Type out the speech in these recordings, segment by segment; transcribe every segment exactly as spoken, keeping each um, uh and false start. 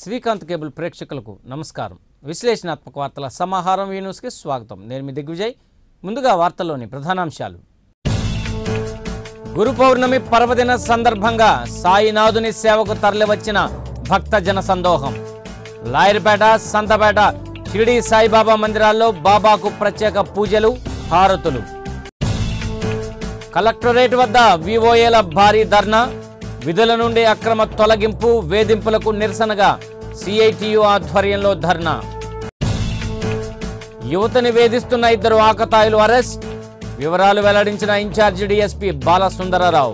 Srikanth cable ప్రేక్షకులకు నమస్కారం. విశ్లేషణాత్మక వార్తల సమాహారం ఈ న్యూస్కి స్వాగతం. నేను మీ దిగ్విజయ్. ముందుగా వార్తల్లోని ప్రధానాంశాలు. గురు పౌర్ణమి పర్వదిన సందర్భంగా సాయినాథుని సేవకు తరలివచ్చిన భక్త జన సందోహం. లాయర్పేట, సంతపేట షిరిడి సాయిబాబా మందిరాల్లో బాబాకు ప్రత్యేక పూజలు, హారతులు. కలెక్టరేట్ వద్ద వివోఏల భారీ ధర్నా. విధుల నుండి అక్రమ తొలగింపు, వేధింపులకు నిరసనగా సిఐటియు ఆధ్వర్యంలో ధర్నా. యువతని వేధిస్తున్న ఇద్దరు ఆకతాయిలు అరెస్ట్. వివరాలు వెల్లడించిన ఇన్ఛార్జి డిఎస్పీ బాలసుందరరావు.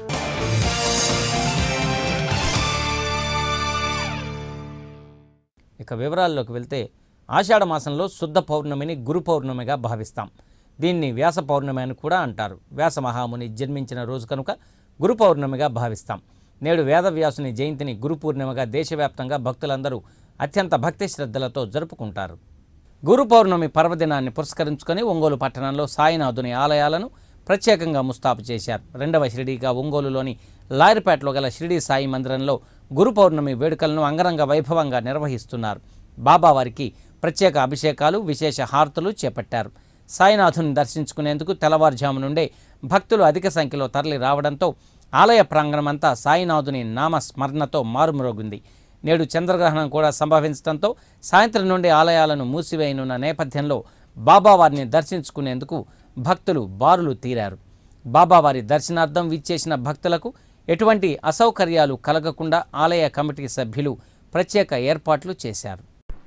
ఇక వివరాల్లోకి వెళ్తే, ఆషాఢ మాసంలో శుద్ధ పౌర్ణమిని గురు పౌర్ణమిగా భావిస్తాం. దీన్ని వ్యాస పౌర్ణమి అని కూడా అంటారు. వ్యాస మహాముని జన్మించిన రోజు కనుక గురు పౌర్ణమిగా భావిస్తాం. నేడు వేదవ్యాసుని జయంతిని గురు పూర్ణిమగా దేశవ్యాప్తంగా భక్తులందరూ అత్యంత భక్తి శ్రద్ధలతో జరుపుకుంటారు. గురు పౌర్ణమి పర్వదినాన్ని పురస్కరించుకొని ఒంగోలు పట్టణంలో సాయినాథుని ఆలయాలను ప్రత్యేకంగా ముస్తాబు చేశారు. రెండవ షిరిడీగా ఒంగోలులోని లాయర్పేటలో గల షిరిడి సాయి మందిరంలో గురు పౌర్ణమి వేడుకలను అంగరంగ వైభవంగా నిర్వహిస్తున్నారు. బాబావారికి ప్రత్యేక అభిషేకాలు, విశేష హారతులు చేపట్టారు. సాయినాథుని దర్శించుకునేందుకు తెల్లవారుజాము నుండే భక్తులు అధిక సంఖ్యలో తరలి రావడంతో ఆలయ ప్రాంగణమంతా సాయినాథుని నామస్మరణతో మారుమ్రోగింది. నేడు చంద్రగ్రహణం కూడా సంభవించడంతో సాయంత్రం నుండి ఆలయాలను మూసివేయనున్న నేపథ్యంలో బాబావారిని దర్శించుకునేందుకు భక్తులు బారులు తీరారు. బాబావారి దర్శనార్థం విచ్చేసిన భక్తులకు ఎటువంటి అసౌకర్యాలు కలగకుండా ఆలయ కమిటీ సభ్యులు ప్రత్యేక ఏర్పాట్లు చేశారు.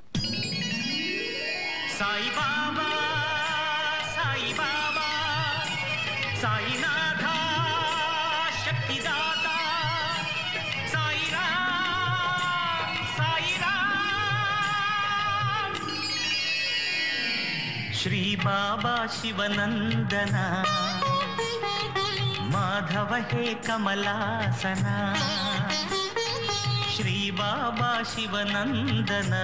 श्री बाबा शिवनंदना, माधव हे कमलासना. श्री बाबा शिवनंदना,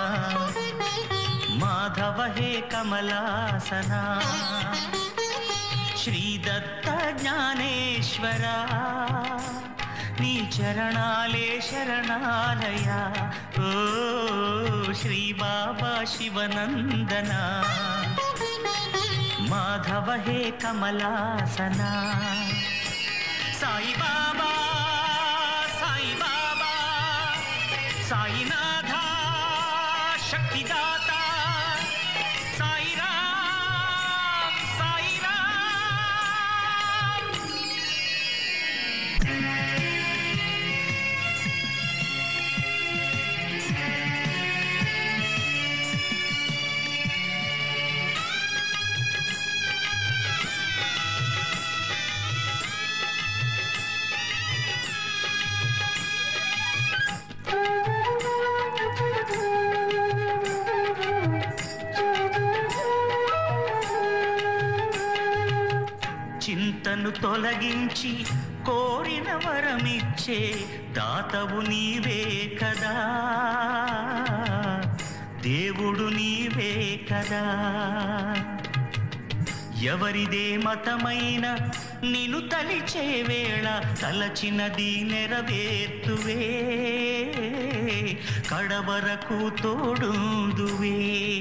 माधव हे कमलासना. श्री दत्त ज्ञानेश्वरा, नी चरणाले शरणालया. ओ श्री बाबा शिवनंदना, माधव हे कमलासना. साई बाबा, साई बाबा, साईनाथा शक्तिदाता. साई राम, साई राम. చింతను తొలగించి కోరిన వరమిచ్చే దాతవు నీవే కదా, దేవుడు నీవే కదా. ఎవరిదే మతమైన నిన్ను తలిచే వేళ తలచినది నెరవేర్తువే, కడవరకు తోడుందువే.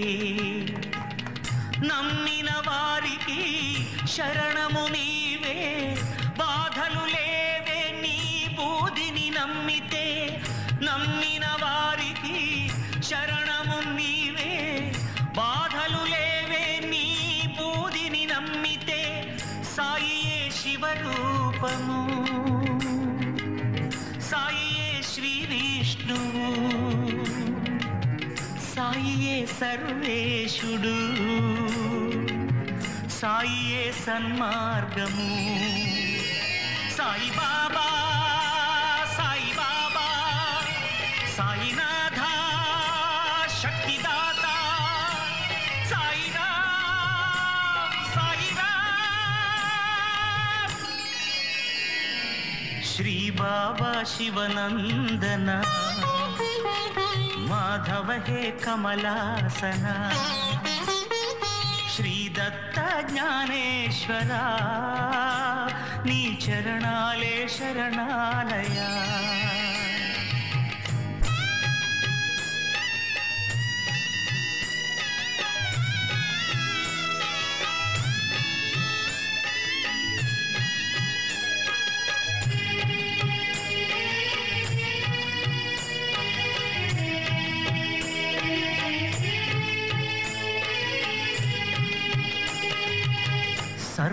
నమ్మిన వారికి శరణము నీవే, బాధలు లేవే నీ బూదిని నమ్మితే. నమ్మిన వారికి శరణము నీవే, బాధలు లేవే నీ బూదిని నమ్మితే. సాయియే శివరూపము, సాయియే శ్రీ విష్ణువు, సాయియే సర్వేశుడు, సాయియే సన్మార్గము. సాయి బాబా, సాయి బాబా, సాయినాథ శక్తిదాత. సాయి రామ్, సాయి రామ్. శ్రీ బాబా శివనందన, माधव हे कमलासना. श्री दत्त ज्ञानेश्वरा, नी चरणाले शरणालया.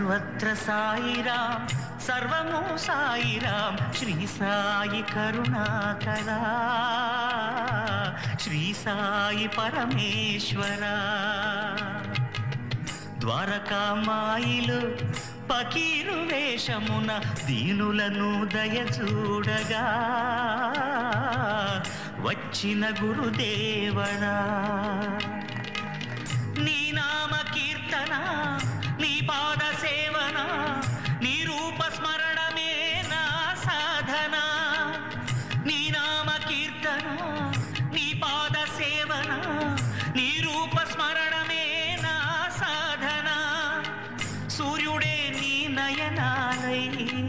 సర్వత్ర సాయిరాం సర్వము సాయిరాం శ్రీ సాయి కరుణాకరా శ్రీ సాయి పరమేశ్వరా ద్వారకామాయిలు పకీరు వేషమున దీనులను దయచూడగా వచ్చిన గురుదేవడా నీ నామ కీర్తన నీ పాద సేవన నీ రూప స్మరణమే నా సాధన నీ నామ కీర్తన నీ పాద సేవన నీ రూప స్మరణమే నా సాధన సూర్యుడే నీ నయనాలై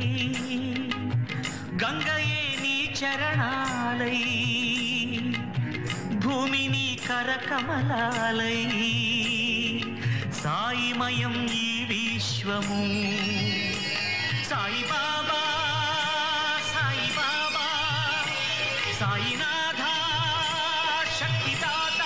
గంగయే నీ చరణాలై భూమిని కరకమలాలై సాయిమయం ఈ విశ్వము సాయి బాబా సాయి బాబా సాయినాథ శక్తిదాత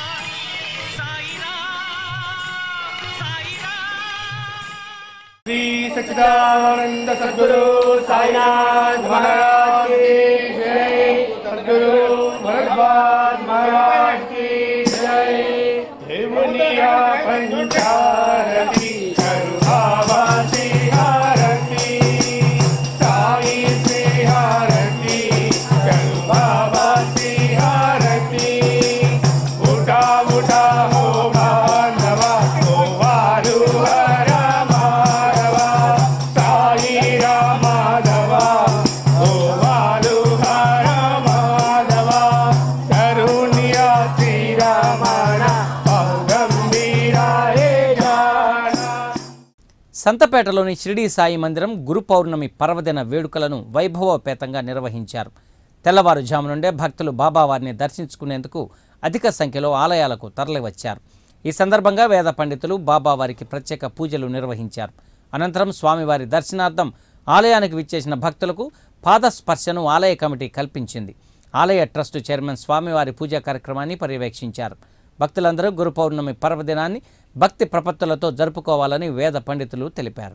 సాయిరామ్ సాయిరామ్ శ్రీ సచ్చిదానంద సద్గురు సాయినాథ్ మహారాజ్ की जय सद्गुरु भरद्वाज महाराज की जय देवनिया पंचारती करुणावासी आरती साई से आरती करुणावासी आरती उठा उठा हो मानवा हो वारु हरा माधवा साई रामाधवा हो वारु हरा माधवा करुणिया तीरा माना गंभीराए जाना। సంతపేటలోని షిరిడీ సాయి మందిరం గురు పౌర్ణమి పర్వదిన వేడుకలను వైభవోపేతంగా నిర్వహించారు. తెల్లవారుజాము నుండే భక్తులు బాబావారిని దర్శించుకునేందుకు అధిక సంఖ్యలో ఆలయాలకు తరలివచ్చారు. ఈ సందర్భంగా వేద పండితులు బాబావారికి ప్రత్యేక పూజలు నిర్వహించారు. అనంతరం స్వామివారి దర్శనార్థం ఆలయానికి విచ్చేసిన భక్తులకు పాదస్పర్శను ఆలయ కమిటీ కల్పించింది. ఆలయ ట్రస్టు చైర్మన్ స్వామివారి పూజా కార్యక్రమాన్ని పర్యవేక్షించారు. భక్తులందరూ గురు పౌర్ణమి పర్వదినాన్ని భక్తి ప్రపత్తులతో జరుపుకోవాలని వేద పండితులు తెలిపారు.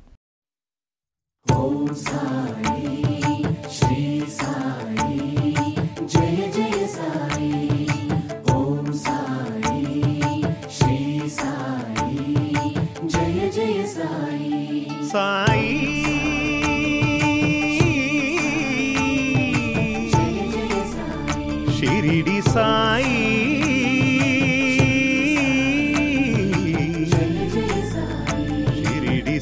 సాయి షిరిడి సాయి షిరిడి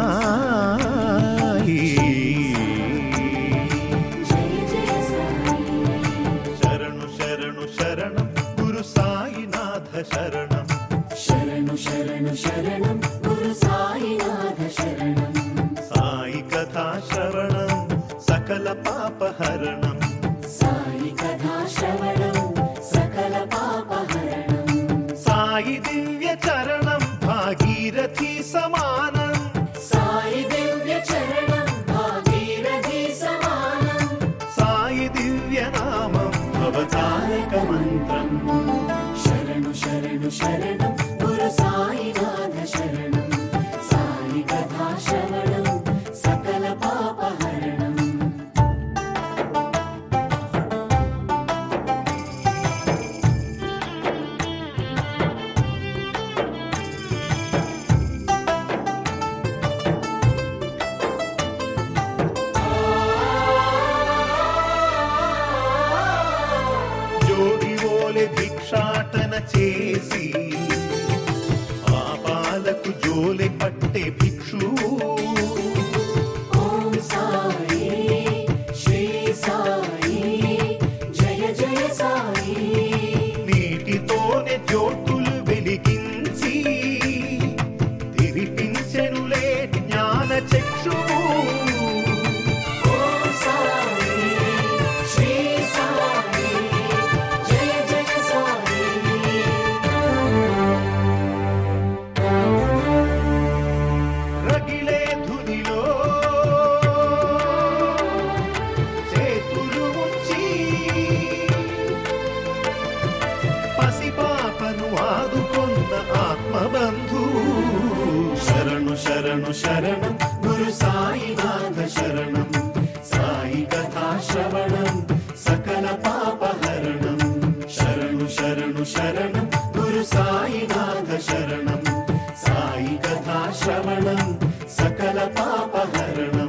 సాయి శరణు శరణు శరణం గురు సాయినాథ శరణం శరణు శరణు శరణం గురు సాయినాథ శరణం సాయి కథా శ్రవణం సకల పాపహరణం సాయి కథా శ్రవణం సకల పాపహరణం సాయి దివ్య చరణం భాగీరథి సమానం సాయి దివ్య చరణం భాగీరథి సమానం సాయి దివ్య నామం అవతారక మంత్రం శరణు శరణు శరణం గురు సాయినాథ శరణం సాయి కథా శ్రవణం సకల పాపహరణం జోగి ఓలె భిక్షాటన చేసి శరణం గురు సాయినాథ శరణం సాయి కథా శ్రవణం సకల పాపహరణం శరణు శరణు శరణం గురు సాయినాథ శరణం సాయి కథా శ్రవణం సకల పాపహరణం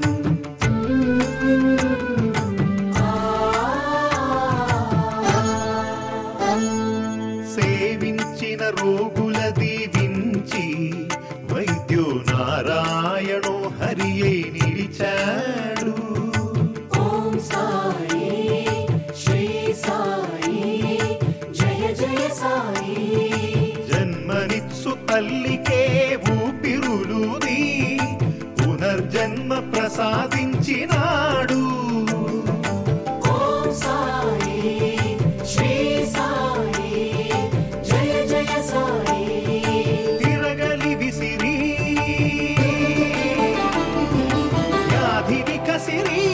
సేవించిన రోగుల దీవించి వైద్యో నారాయణో హరియై నిలిచాడు ఓం సాయి శ్రీ సాయి జయ జయ సాయి జన్మనిత్సు తల్లికే ఊపిరులుది పునర్జన్మ ప్రసాదించినాడు ఓం సాయి శ్రీ సాయి జయ జయ సాయి తిరగలి విసిరి వ్యాధిని కసిరి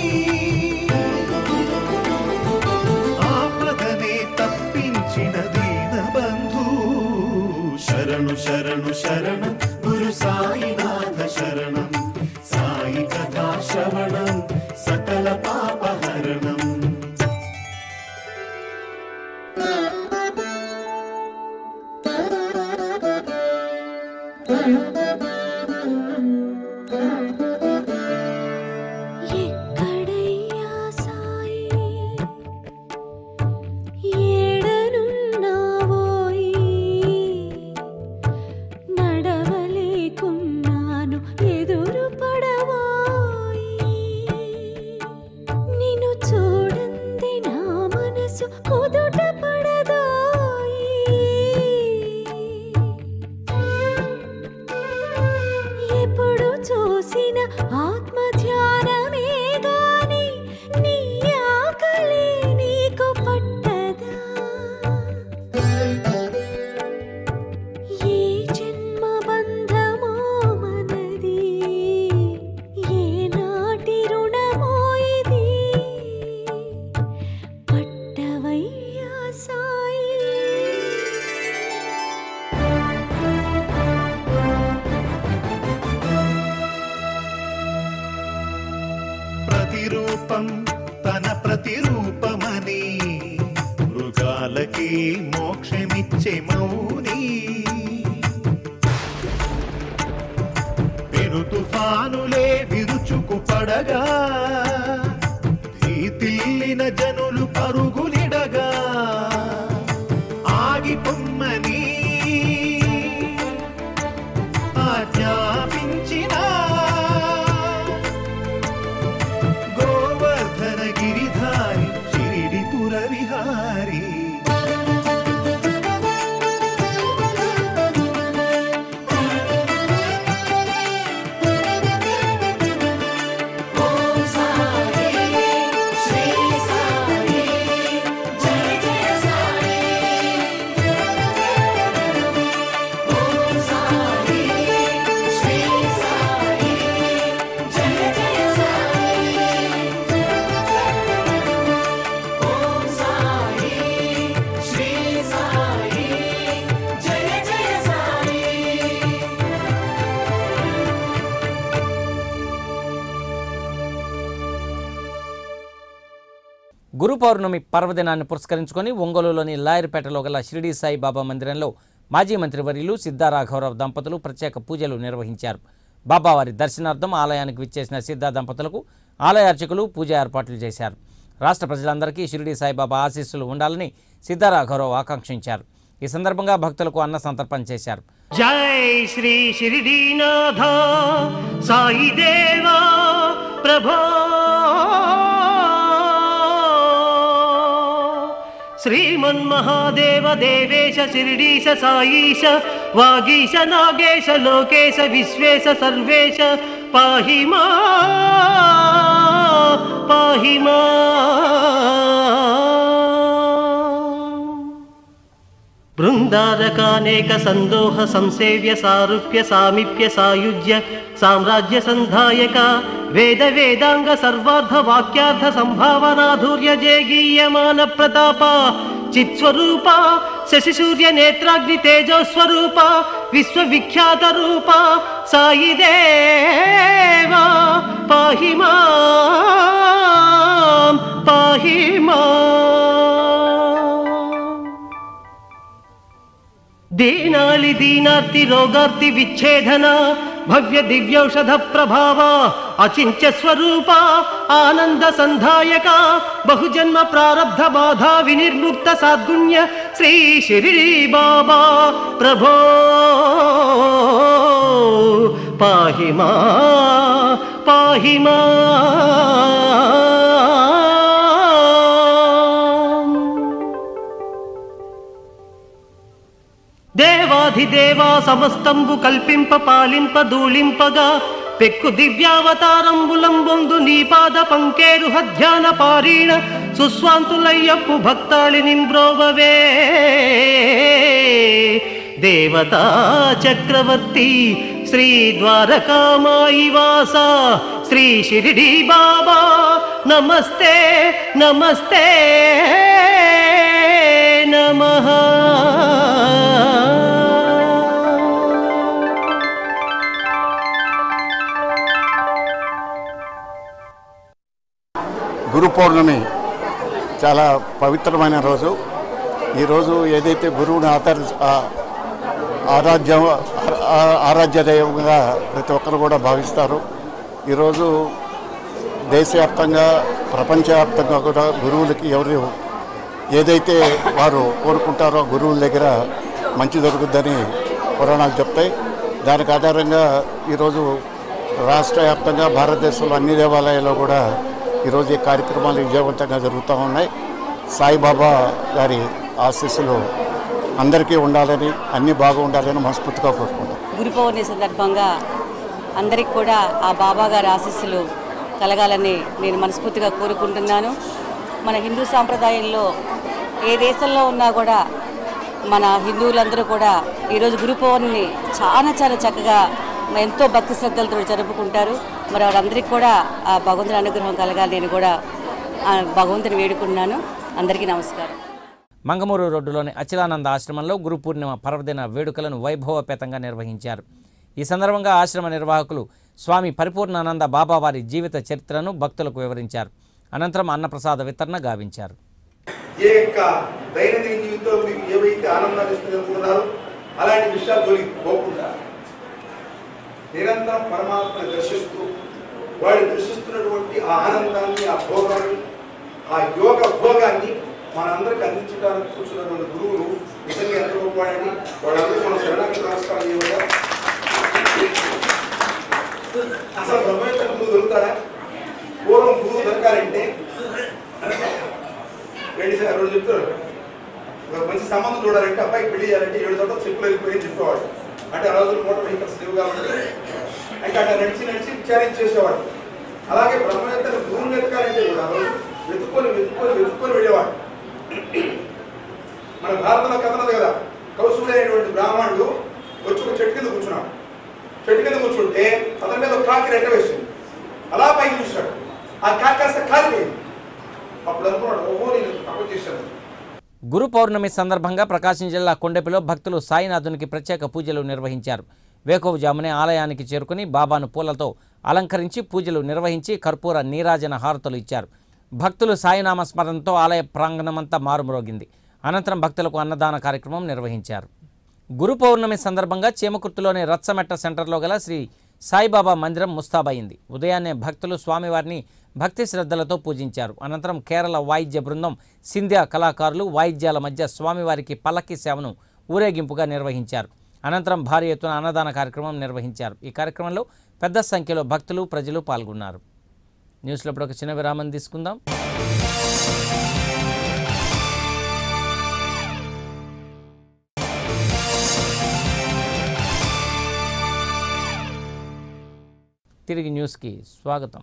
ఆపదనే తప్పించిన దీన బంధు శరణు శరణు శరణం గురు సాయినాథ శరణం సాయి కథా శ్రవణం సకల పాపహరణం ఎక్కడయ్యా సాయి ఏడనున్నావోయి నడవలేకున్నాను ఎదురు పడవోయి నిన్ను చూడంది నా మనసు కుదుట పడదోయి ఎప్పుడు చూసిన ఆత్మ ధ్యానమే గాని నీ ఆకలి నీకు పట్టదా ఏ జన్మ బంధమో మనది ఏ నాటి రుణమో ఇది పట్టవయ్యా సాయి ప్రతిరూపం తన ప్రతిరూపమని మృగాలకి మోక్షమిచ్చే మౌని పెను తుఫానులే విరుచుకు పడగా భీతిల్లిన జనులు పరుగులిడగా ఆగిపొమ్మని ఆజ్ఞాపించిన గోవర్ధన గిరిధారి షిరిడిపుర విహారీ ఓం సాయి శ్రీ సాయి జయ జయ సాయి ఓం సాయి శ్రీ సాయి జయ జయ సాయి ఓం సాయి శ్రీ సాయి జయ జయ సాయి గురు పౌర్ణమి పర్వదినాన్ని పురస్కరించుకొని ఒంగోలులోని లాయర్పేటలో గల షిరిడి సాయిబాబా మందిరంలో మాజీ మంత్రివర్యులు సిద్ధారాఘవరావు దంపతులు ప్రత్యేక పూజలు నిర్వహించారు. బాబావారి దర్శనార్థం ఆలయానికి విచ్చేసిన సిద్ధా దంపతులకు ఆలయ అర్చకులు పూజ ఏర్పాట్లు చేశారు. రాష్ట్ర ప్రజలందరికీ షిరిడి సాయిబాబా ఆశీస్సులు ఉండాలని సిద్ధారాఘవరావు ఆకాంక్షించారు. ఈ సందర్భంగా భక్తులకు అన్న సంతర్పణ చేశారు. జై శ్రీ షిరిడీనాథ సాయి దేవా ప్రభో శ్రీమన్మహాదేవ దేవేశ శిరిడీశ సాయీశ వాగీశ నాగేశ లోకేశ విశ్వేశ సర్వేశ పాహి మా పాహి మా బృందారకానేక సందోహ సంసేవ్య సారూప్య సామీప్య సాయుజ్య సామ్రాజ్య సంధాయక వేద వేదాంగ సర్వార్థ వాక్యార్థ సంభావనాధూర్య జేగీయమాన ప్రతాప చిత్స్వరూప శశి సూర్య నేత్రాగ్ని తేజస్వరూప విశ్వవిఖ్యాత రూప సాయి దేవా పాహి మాం పాహి మాం. దీనాలి దీనార్తి రోగార్తి విచ్ఛేదన భవ్య దివ్యౌషధ ప్రభావ అచింత్య స్వరూప ఆనంద సంధాయక బహుజన్మ ప్రారబ్ధ బాధా వినిర్ముక్త సాద్గుణ్య శ్రీ శిరిడి బాబా ప్రభో పాహి మా పాహి మా. దేవాధిదేవా సమస్తంబు కల్పింప పాలింప దూళింపగా పెక్కు దివ్యావతారంబులంబొందు నీపాద పంకేరు హధ్యాన పారీణ సుస్వాంతులయ్యప్పు భక్తాళి నింబ్రోవవే దేవతా చక్రవర్తి శ్రీ ద్వారకామాయి వాస శ్రీ షిరిడి బాబా నమస్తే నమస్తే నమః. గురు పౌర్ణమి చాలా పవిత్రమైన రోజు. ఈరోజు ఏదైతే గురువుని ఆధార ఆరాధ్య ఆరాధ్య దైవంగా ప్రతి ఒక్కరు కూడా భావిస్తారు. ఈరోజు దేశవ్యాప్తంగా ప్రపంచవ్యాప్తంగా కూడా గురువులకి ఎవరు ఏదైతే వారు కోరుకుంటారో గురువుల దగ్గర మంచి దొరుకుద్దని పురాణాలు చెప్తాయి. దానికి ఆధారంగా ఈరోజు రాష్ట్ర వ్యాప్తంగా భారతదేశంలో అన్ని దేవాలయాల్లో కూడా ఈరోజు ఈ కార్యక్రమాలు విజయవంతంగా జరుగుతూ ఉన్నాయి. సాయిబాబా గారి ఆశీస్సులు అందరికీ ఉండాలని, అన్నీ బాగుండాలని మనస్ఫూర్తిగా కోరుకుంటాం. గురు పౌర్ణమి సందర్భంగా అందరికి కూడా ఆ బాబా గారి ఆశీస్సులు కలగాలని నేను మనస్ఫూర్తిగా కోరుకుంటున్నాను. మన హిందూ సాంప్రదాయంలో ఏ దేశంలో ఉన్నా కూడా మన హిందువులందరూ కూడా ఈరోజు గురు పౌర్ణమిని చాలా చాలా చక్కగా ఎంతో భక్తి శ్రద్ధలతో జరుపుకుంటారు. మరి వారందరికీ కూడా ఆ భగవంతుని అనుగ్రహం కలగాలి నేను కూడా భగవంతుని వేడుకున్నాను. అందరికీ నమస్కారం. మంగమూరు రోడ్డులోని అచలానంద ఆశ్రమంలో గురు పూర్ణిమ పర్వదిన వేడుకలను వైభవపేతంగా నిర్వహించారు. ఈ సందర్భంగా ఆశ్రమ నిర్వాహకులు స్వామి పరిపూర్ణానంద బాబా వారి జీవిత చరిత్రను భక్తులకు వివరించారు. అనంతరం అన్నప్రసాద వితరణ గావించారు. ఏ యొక్క దైనందిన జీవితంలో మీకు ఏవైతే ఆనందాన్ని ఇస్తున్నారు అలాంటి విషయాలు జోలికి పోకుండా నిరంతరం పరమాత్మను దర్శిస్తూ వాడు దర్శిస్తున్నటువంటి ఆ ఆనందాన్ని, ఆ భోగాన్ని, ఆ యోగ భోగాన్ని మనందరికి అందించడానికి కూర్చున్నటువంటి గురువులు నిజంగా ఎంత గొప్పవాడని వాళ్ళందరూ మనం శరణాగతి నమస్కారం చేయగా అసలు బ్రహ్మేశ్వర గురువు దొరుకుతాడా? పూర్వం గురువు దొరకాలంటే రెండు రెండు చెప్తారు. ఒక మంచి సంబంధం చూడాలంటే అబ్బాయికి పెళ్లి చేయాలంటే ఏడు చోట్ల చెప్పులు వెళ్ళిపోయి చెప్పేవాడు. అంటే ఆ రోజులు మోటార్ వెహికల్స్ లేవు కాబట్టి అంటే అట్లా నడిచి నడిచి విచారించి చేసేవాడు. అలాగే బ్రహ్మవేత్తలు గురువుని వెతకాలంటే కూడా వెతుక్కొని వెతుక్కొని వెతుక్కొని వెళ్ళేవాడు. మన భారతంలో కథ ఉంది కదా, కౌశుడు అనేటువంటి బ్రాహ్మణుడు వచ్చి ఒక చెట్టు కింద కూర్చున్నాడు. చెట్టు కింద కూర్చుంటే అతని మీద ఒక కాకి రెట్ట వేసింది. అలా పైకి చూశాడు, ఆ కాకి కాస్త కాలిపోయింది. అప్పుడు అనుకున్నాడు, ఓహో నేను తప్పు చేశాను. గురు పౌర్ణమి సందర్భంగా ప్రకాశం జిల్లా కొండెపిలో భక్తులు సాయినాథునికి ప్రత్యేక పూజలు నిర్వహించారు. వేకోవజామునే ఆలయానికి చేరుకుని బాబాను పూలతో అలంకరించి పూజలు నిర్వహించి కర్పూర నీరాజన హారతులు ఇచ్చారు. భక్తులు సాయినామ స్మరణతో ఆలయ ప్రాంగణమంతా మారుమ్రోగింది. అనంతరం భక్తులకు అన్నదాన కార్యక్రమం నిర్వహించారు. గురు పౌర్ణమి సందర్భంగా చీమకుర్తిలోని రచ్చమెట్ట సెంటర్లో గల శ్రీ సాయిబాబా మందిరం ముస్తాబయింది. ఉదయాన్నే భక్తులు స్వామివారిని భక్తి శ్రద్ధలతో పూజించారు. అనంతరం కేరళ వాయిద్య బృందం, సింధ్యా కళాకారులు వాయిద్యాల మధ్య స్వామివారికి పల్లకి సేవను ఊరేగింపుగా నిర్వహించారు. అనంతరం భారీ ఎత్తున అన్నదాన కార్యక్రమం నిర్వహించారు. ఈ కార్యక్రమంలో పెద్ద సంఖ్యలో భక్తులు ప్రజలు పాల్గొన్నారు. న్యూస్లో ఇప్పుడు ఒక చిన్న విరామం తీసుకుందాం. తిరిగి న్యూస్కి స్వాగతం.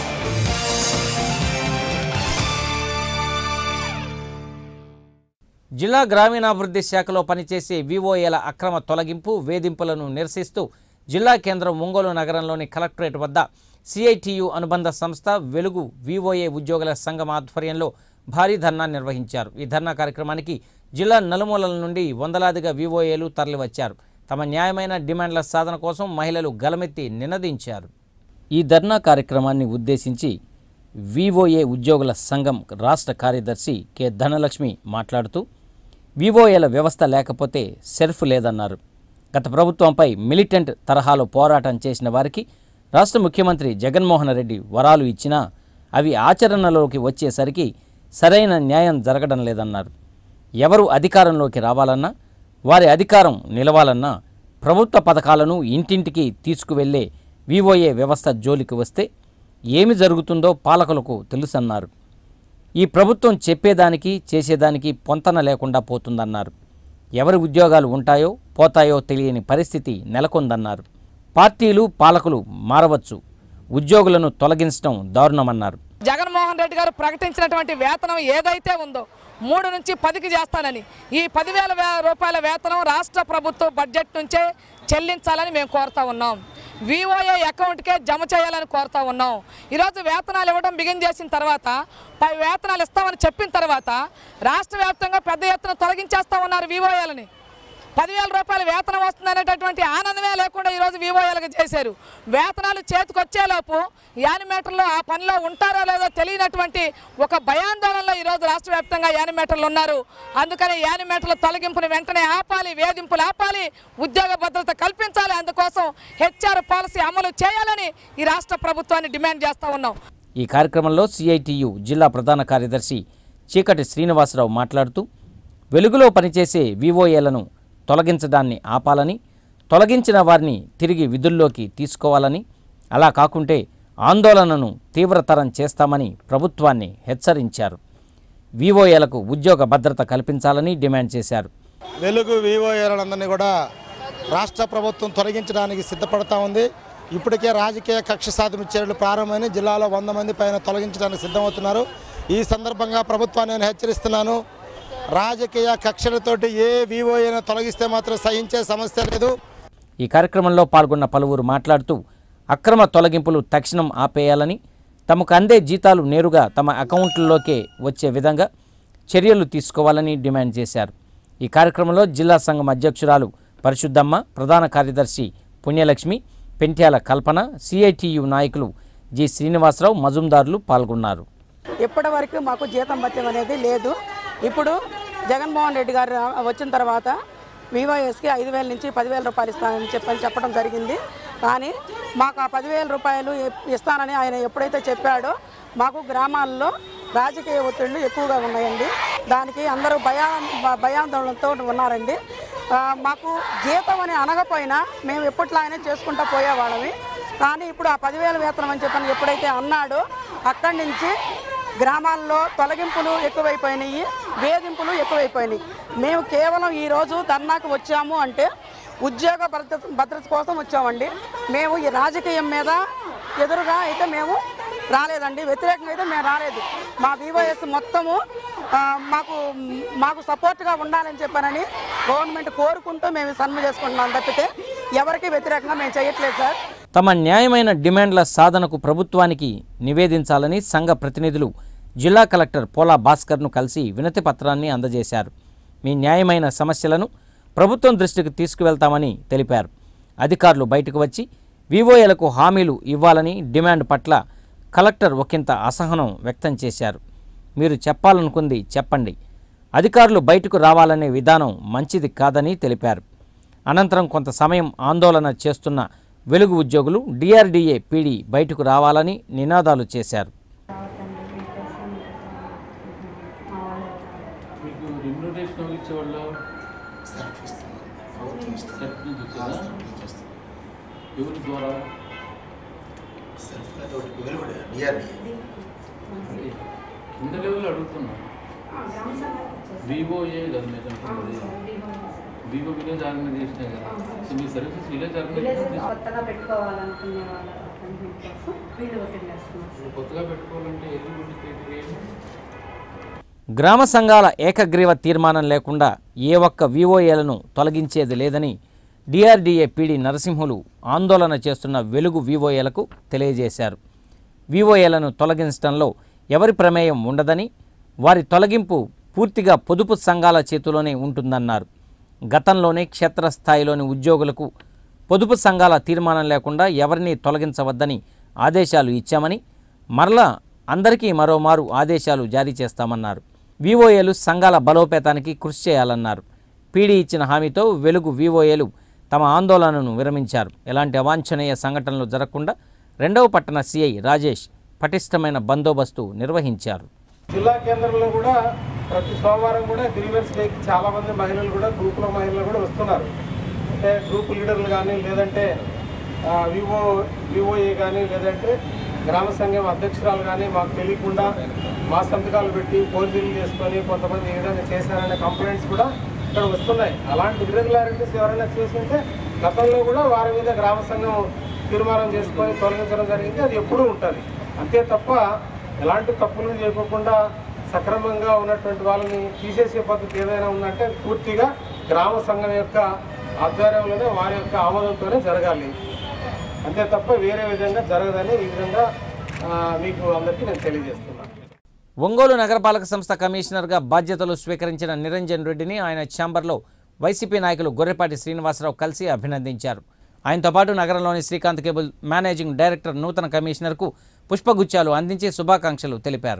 జిల్లా గ్రామీణాభివృద్ధి శాఖలో పనిచేసే వివోఏల అక్రమ తొలగింపు, వేధింపులను నిరసిస్తూ జిల్లా కేంద్రం ఒంగోలు నగరంలోని కలెక్టరేట్ వద్ద సిఐటియు అనుబంధ సంస్థ వెలుగు వివోఏ ఉద్యోగుల సంఘం ఆధ్వర్యంలో భారీ ధర్నా నిర్వహించారు. ఈ ధర్నా కార్యక్రమానికి జిల్లా నలుమూలల నుండి వందలాదిగా వివోఏలు తరలివచ్చారు. తమ న్యాయమైన డిమాండ్ల సాధన కోసం మహిళలు గలమెత్తి నినదించారు. ఈ ధర్నా కార్యక్రమాన్ని ఉద్దేశించి వివోఏ ఉద్యోగుల సంఘం రాష్ట్ర కార్యదర్శి కె ధనలక్ష్మి మాట్లాడుతూ వివోఏల వ్యవస్థ లేకపోతే సెర్ఫ్ లేదన్నారు. గత ప్రభుత్వంపై మిలిటెంట్ తరహాలో పోరాటం చేసిన వారికి రాష్ట్ర ముఖ్యమంత్రి జగన్మోహన్ రెడ్డి వరాలు ఇచ్చినా అవి ఆచరణలోకి వచ్చేసరికి సరైన న్యాయం జరగడం లేదన్నారు. ఎవరు అధికారంలోకి రావాలన్నా వారి అధికారం నిలవాలన్నా ప్రభుత్వ పథకాలను ఇంటింటికి తీసుకువెళ్లే వివోఏ వ్యవస్థ జోలికి వస్తే ఏమి జరుగుతుందో పాలకులకు తెలుసన్నారు. ఈ ప్రభుత్వం చెప్పేదానికి చేసేదానికి పొంతన లేకుండా పోతుందన్నారు. ఎవరి ఉద్యోగాలు ఉంటాయో పోతాయో తెలియని పరిస్థితి నెలకొందన్నారు. పార్టీలు పాలకులు మారవచ్చు, ఉద్యోగులను తొలగించడం దారుణమన్నారు. జగన్మోహన్ రెడ్డి గారు ప్రకటించినటువంటి వేతనం ఏదైతే ఉందో మూడు నుంచి పదికి చేస్తానని ఈ పదివేల రూపాయల వేతనం రాష్ట్ర ప్రభుత్వ బడ్జెట్ నుంచే చెల్లించాలని మేము కోరుతా ఉన్నాం. వివోఏ అకౌంట్కే జమ చేయాలని కోరుతా ఉన్నాం. ఈరోజు వేతనాలు ఇవ్వడం బిగిన్ చేసిన తర్వాత పై వేతనాలు ఇస్తామని చెప్పిన తర్వాత రాష్ట్ర వ్యాప్తంగా పెద్ద ఎత్తున తొలగించేస్తా ఉన్నారు వివోఏలని. పదివేల రూపాయల వేతనం వస్తుందనేటటువంటి ఆనందమే లేకుండా ఈరోజు వివోఏలకు చేశారు. వేతనాలు చేతికొచ్చేలోపు యానిమేటర్లు ఆ పనిలో ఉంటారో లేదో తెలియనటువంటి ఒక భయాందోళనలో ఈరోజు రాష్ట్ర వ్యాప్తంగా యానిమేటర్లు ఉన్నారు. అందుకని యానిమేటర్ల తొలగింపుని వెంటనే ఆపాలి, వేధింపులు ఆపాలి, ఉద్యోగ భద్రత కల్పించాలి. అందుకోసం హెచ్ఆర్ పాలసీ అమలు చేయాలని ఈ రాష్ట్ర ప్రభుత్వాన్ని డిమాండ్ చేస్తూ ఉన్నాం. ఈ కార్యక్రమంలో సిఐటియు జిల్లా ప్రధాన కార్యదర్శి చీకటి శ్రీనివాసరావు మాట్లాడుతూ వెలుగులో పనిచేసే వివోఏలను తొలగించడాన్ని ఆపాలని, తొలగించిన వారిని తిరిగి విధుల్లోకి తీసుకోవాలని, అలా కాకుంటే ఆందోళనను తీవ్రతరం చేస్తామని ప్రభుత్వాన్ని హెచ్చరించారు. వివోఏలకు ఉద్యోగ భద్రత కల్పించాలని డిమాండ్ చేశారు. వెలుగు వివోఏలందరినీ కూడా రాష్ట్ర ప్రభుత్వం తొలగించడానికి సిద్ధపడతా ఉంది. ఇప్పటికే రాజకీయ కక్ష సాధింపు చర్యలు ప్రారంభమైన జిల్లాలో వంద మంది పైన తొలగించడానికి సిద్ధమవుతున్నారు. ఈ సందర్భంగా ప్రభుత్వాన్ని నేను హెచ్చరిస్తున్నాను. రాజకీయ కక్షలతోటి ఏ వివోఏను తొలగిస్తే మాత్రం సహించే సమస్య లేదు. ఈ కార్యక్రమంలో పాల్గొన్న పలువురు మాట్లాడుతూ అక్రమ తొలగింపులు తక్షణం ఆపేయాలని, తమకు అందే జీతాలు నేరుగా తమ అకౌంట్లలోకే వచ్చే విధంగా చర్యలు తీసుకోవాలని డిమాండ్ చేశారు. ఈ కార్యక్రమంలో జిల్లా సంఘం అధ్యక్షురాలు పరిశుద్ధమ్మ, ప్రధాన కార్యదర్శి పుణ్యలక్ష్మి, పెంట్యాల కల్పన, సిఐటియు నాయకులు జి శ్రీనివాసరావు, మజుందారులు పాల్గొన్నారు. ఇప్పటి వరకు మాకు జీతం భత్యం అనేది లేదు. ఇప్పుడు జగన్మోహన్ రెడ్డి గారు వచ్చిన తర్వాత వివోఎస్కి ఐదు వేల నుంచి పదివేల రూపాయలు ఇస్తానని చెప్పని చెప్పడం జరిగింది. కానీ మాకు ఆ పదివేల రూపాయలు ఇస్తానని ఆయన ఎప్పుడైతే చెప్పాడో మాకు గ్రామాల్లో రాజకీయ ఒత్తిళ్లు ఎక్కువగా ఉన్నాయండి. దానికి అందరూ భయా భయాందోళనతో ఉన్నారండి. మాకు జీతం అని అనకపోయినా మేము ఎప్పట్లో ఆయన చేసుకుంటూ పోయేవాళ్ళమి. కానీ ఇప్పుడు ఆ పదివేల వేతనం అని చెప్పని ఎప్పుడైతే అన్నాడో అక్కడి నుంచి గ్రామాల్లో తొలగింపులు ఎక్కువైపోయినాయి, వేధింపులు ఎక్కువైపోయినాయి. మేము కేవలం ఈరోజు ధర్నాకు వచ్చాము అంటే ఉద్యోగ భద్రత భద్రత కోసం వచ్చామండి. మేము ఈ రాజకీయం మీద ఎదురుగా అయితే మేము రాలేదండి, వ్యతిరేకంగా అయితే మేము రాలేదు. మా వివోఎస్ మొత్తము మాకు మాకు సపోర్ట్గా ఉండాలని చెప్పానని గవర్నమెంట్ కోరుకుంటూ మేము సన్మానం చేసుకుంటున్నాం తప్పితే ఎవరికి వ్యతిరేకంగా మేము చేయట్లేదు సార్. తమ న్యాయమైన డిమాండ్ల సాధనకు ప్రభుత్వానికి నివేదించాలని సంఘ ప్రతినిధులు జిల్లా కలెక్టర్ పోలా భాస్కర్ను కలిసి వినతి పత్రాన్ని అందజేశారు. మీ న్యాయమైన సమస్యలను ప్రభుత్వం దృష్టికి తీసుకువెళ్తామని తెలిపారు. అధికారులు బయటకు వచ్చి వివోఏలకు హామీలు ఇవ్వాలని డిమాండ్ పట్ల కలెక్టర్ ఒకంత అసహనం వ్యక్తం చేశారు. మీరు చెప్పాలనుకుంది చెప్పండి, అధికారులు బయటకు రావాలనే విధానం మంచిది కాదని తెలిపారు. అనంతరం కొంత సమయం ఆందోళన చేస్తున్న వెలుగు ఉద్యోగులు డిఆర్డీఏ పీడీ బయటకు రావాలని నినాదాలు చేశారు. వివోఏ కదా మీరు వివో విలేజ్ ఆర్గనైజేషన్ కదా, సో మీ సర్వీసెస్ విలేజ్ ఆర్గనైజేషన్ కొత్తగా పెట్టుకోవాలనుకునే వాళ్ళ కోసం వీళ్ళు ఒత్తిడి చేస్తున్నారు. కొత్తగా పెట్టుకోవాలంటే గ్రామ సంఘాల ఏకగ్రీవ తీర్మానం లేకుండా ఏ ఒక్క వివోఏలను తొలగించేది లేదని డిఆర్డీఏ పీడీ నరసింహులు ఆందోళన చేస్తున్న వెలుగు వివోఏలకు తెలియజేశారు. వివోఏలను తొలగించడంలో ఎవరి ప్రమేయం ఉండదని, వారి తొలగింపు పూర్తిగా పొదుపు సంఘాల చేతిలోనే ఉంటుందన్నారు. గతంలోనే క్షేత్రస్థాయిలోని ఉద్యోగులకు పొదుపు సంఘాల తీర్మానం లేకుండా ఎవరినీ తొలగించవద్దని ఆదేశాలు ఇచ్చామని, మరలా అందరికీ మరోమారు ఆదేశాలు జారీ చేస్తామన్నారు. వివోఏలు సంఘాల బలోపేతానికి కృషి చేయాలన్నారు. పీడీ ఇచ్చిన హామీతో వెలుగు వివోఏలు తమ ఆందోళనను విరమించారు. ఎలాంటి అవాంఛనీయ సంఘటనలు జరగకుండా రెండవ పట్టణ సిఐ రాజేష్ పటిష్టమైన బందోబస్తు నిర్వహించారు. జిల్లా కేంద్రంలో కూడా ప్రతి సోమవారం కూడా గ్రీవెన్స్ డేకి చాలా మంది మహిళలు కూడా గ్రూపుల మహిళలు కూడా వస్తున్నారు. అంటే గ్రూప్ లీడర్లు కానీ, లేదంటే వివో వివోఏ కానీ, లేదంటే గ్రామ సంఘం అధ్యక్షురాలు కానీ మాకు తెలియకుండా మా సంతకాలు పెట్టి ఫోర్జరీలు చేసుకొని కొంతమంది ఏ విధంగా చేశారనే కంప్లైంట్స్ కూడా ఇక్కడ వస్తున్నాయి. అలాంటి ఇర్రెగ్యులారిటీస్ ఎవరైనా చేస్తుంటే గతంలో కూడా వారి మీద గ్రామ సంఘం తీర్మానం చేసుకొని తొలగించడం జరిగింది. అది ఎప్పుడూ ఉంటుంది. అంతే తప్ప ఎలాంటి తప్పులు చేయకుండా సక్రమంగా ఉన్నటువంటి వాళ్ళని తీసేసే పద్ధతి ఏదైనా ఉందంటే పూర్తిగా గ్రామ సంఘం యొక్క ఆధ్వర్యంలోనే వారి యొక్క ఆమోదంతోనే జరగాలి. అంతే తప్ప వేరే విధంగా జరగదని ఈ విధంగా మీకు అందరికీ నేను తెలియజేస్తున్నాను. ఒంగోలు నగరపాలక సంస్థ కమిషనర్గా బాధ్యతలు స్వీకరించిన నిరంజన్ రెడ్డిని ఆయన ఛాంబర్లో వైసీపీ నాయకులు గొర్రెపాటి శ్రీనివాసరావు కలిసి అభినందించారు. ఆయనతో పాటు నగరంలోని శ్రీకాంత్ కేబుల్ మేనేజింగ్ డైరెక్టర్ నూతన కమిషనర్కు పుష్పగుచ్చాలు అందించి శుభాకాంక్షలు తెలిపారు.